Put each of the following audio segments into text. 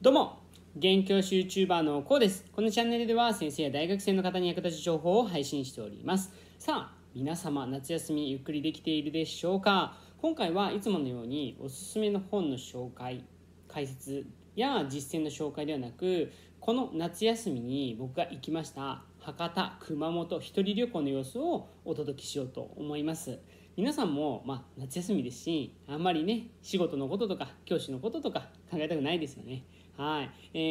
どうも、現教師 YouTuber のこうです。このチャンネルでは先生や大学生の方に役立つ情報を配信しております。さあ、皆様夏休みゆっくりできているでしょうか。今回はいつものようにおすすめの本の紹介、解説や実践の紹介ではなく、この夏休みに僕が行きました博多、熊本一人旅行の様子をお届けしようと思います。皆さんも、夏休みですし、あんまりね仕事のこととか教師のこととか考えたくないですよね。はい。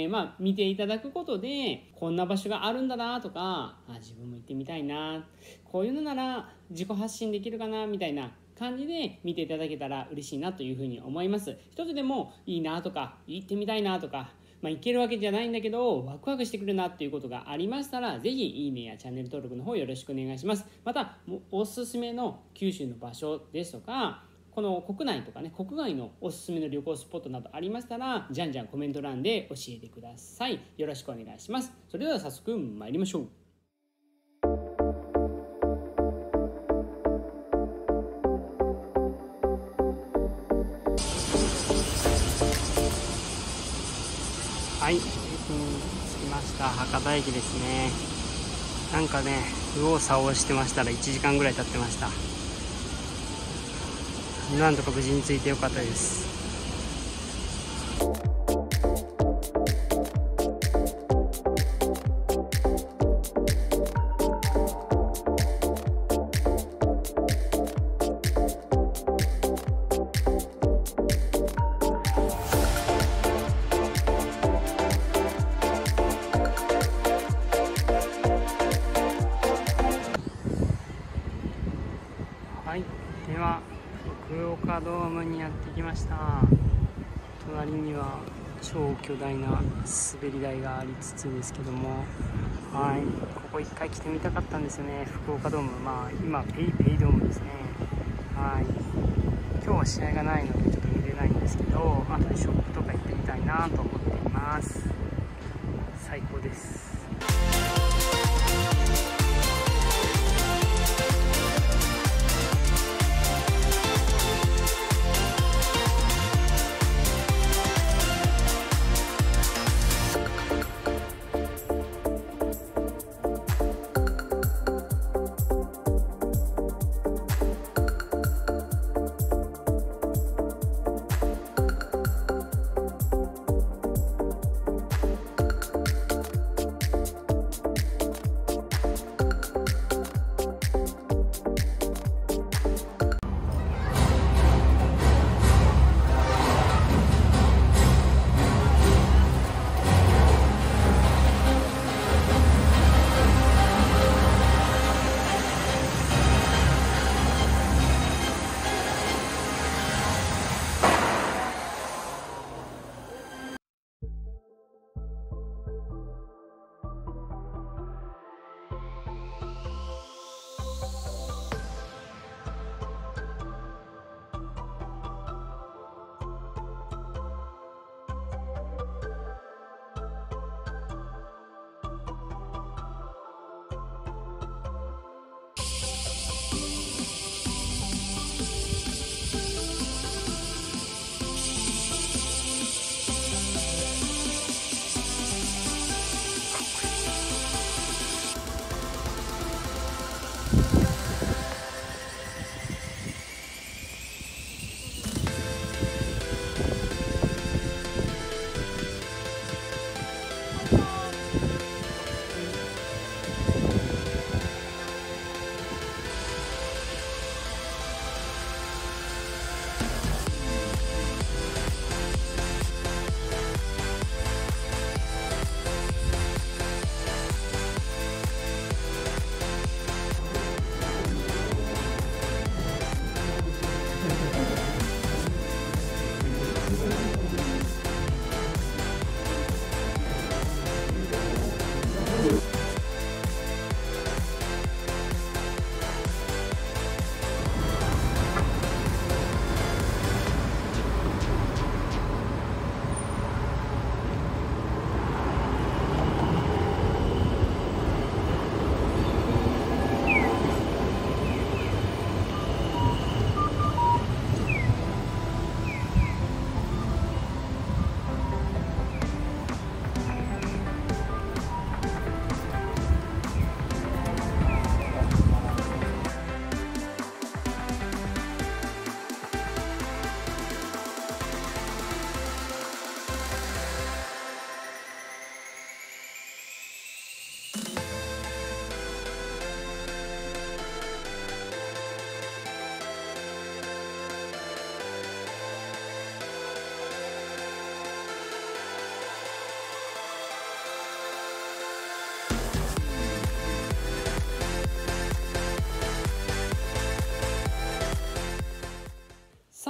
見ていただくことでこんな場所があるんだなとか、自分も行ってみたいな、こういうのなら自己発信できるかなみたいな感じで見ていただけたら嬉しいなというふうに思います。一つでもいいなとか行ってみたいなとか、行けるわけじゃないんだけどワクワクしてくるなっていうことがありましたら、ぜひいいねやチャンネル登録の方よろしくお願いします。またおすすめの九州の場所ですとか、この国内とかね国外のおすすめの旅行スポットなどありましたら、じゃんじゃんコメント欄で教えてください。よろしくお願いします。それでは早速参りましょう。はい、駅に着きました。博多駅ですね。なんかね右往左往してましたら1時間ぐらい経ってました。なんとか無事に着いてよかったです。はい、では福岡ドームにやってきました。隣には超巨大な滑り台がありつつですけども、はい、ここ一回来てみたかったんですよね。福岡ドーム、今ペイペイドームですね。はい、今日は試合がないのでちょっと見れないんですけど、後でショップとか行ってみたいなと思っています。最高です。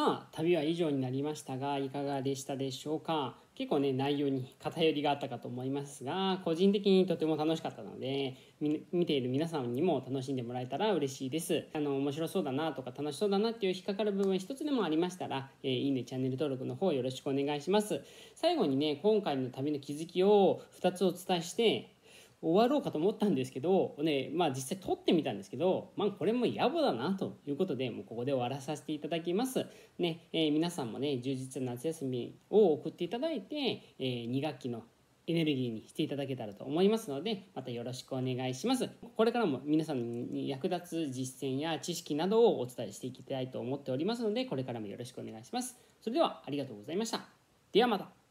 さあ旅は以上になりましたがいかがでしたでしょうか。結構ね内容に偏りがあったかと思いますが、個人的にとても楽しかったので見ている皆さんにも楽しんでもらえたら嬉しいです。面白そうだなとか楽しそうだなっていう引っかかる部分一つでもありましたら、いいねチャンネル登録の方よろしくお願いします。最後にね今回の旅の気づきを2つお伝えして終わろうかと思ったんですけど、実際撮ってみたんですけど、これも野暮だなということでもうここで終わらさせていただきます。皆さんもね充実な夏休みを送っていただいて、2学期のエネルギーにしていただけたらと思いますので、またよろしくお願いします。これからも皆さんに役立つ実践や知識などをお伝えしていきたいと思っておりますので、これからもよろしくお願いします。それではありがとうございました。ではまた。